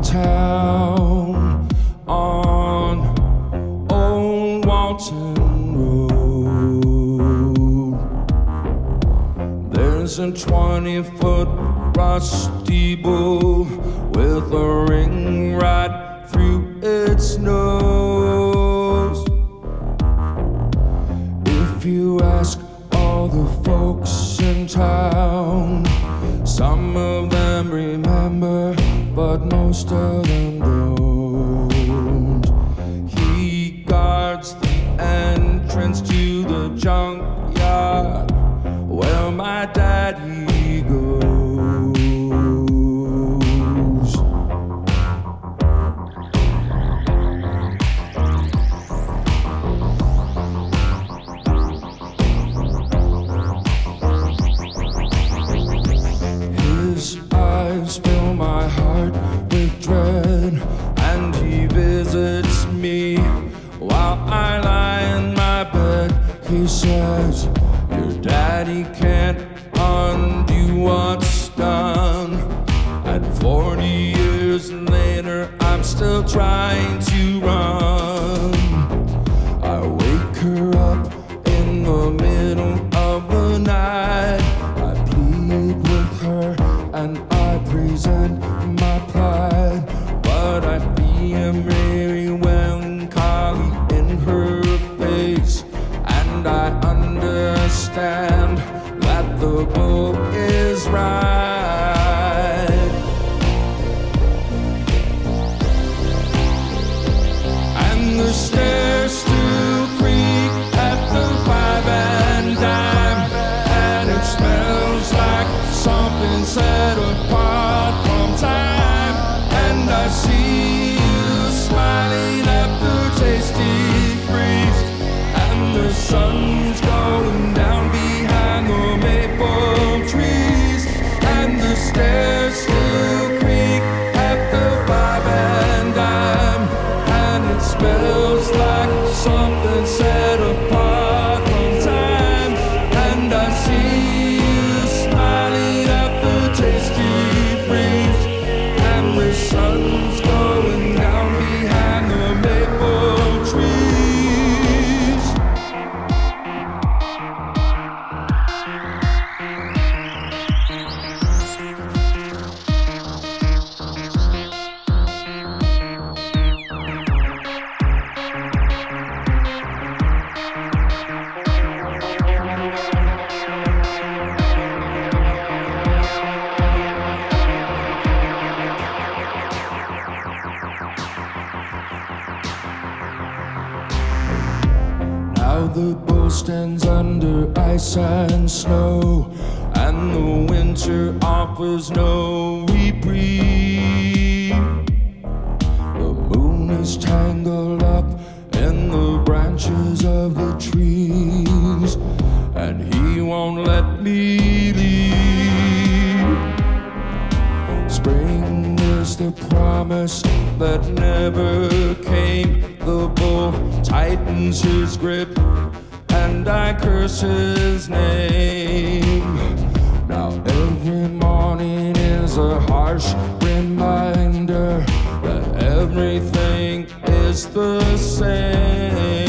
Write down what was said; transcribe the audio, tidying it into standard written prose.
town on Old Walton Road. There's a 20-foot rusty bull with a ring right through its nose. If you ask all the folks in town, some of them remember, but most of them don't. He guards the entrance to the junkyard where my daddy goes. His eyes fill my heart with dread, and he visits me while I lie in my bed. He says, your daddy can't undo what's done. And 40 years later, I'm still trying to run. I wake her up in the middle of the night. I plead with her and I present my pride, but I am very melancholy in her face, and I understand that the bull is right. And the stairs still creak at the 5 and dime, and it smells like something set apart from time. And I see you smiling at the tasty breeze, and the sun's going down behind the maple trees. And the stairs still creak at the 5 and dime, and it smells like something set apart from time. And I see you smiling at the tasty breeze, and the sun's going down behind the maple trees. Now the bull stands under ice and snow, and the winter offers no reprieve. The moon is tangled up in the branches of the trees, and he won't let me leave. Spring is the promise that never came. The bull tightens his grip, and I curse his name. Now every morning is a harsh reminder that everything is the same.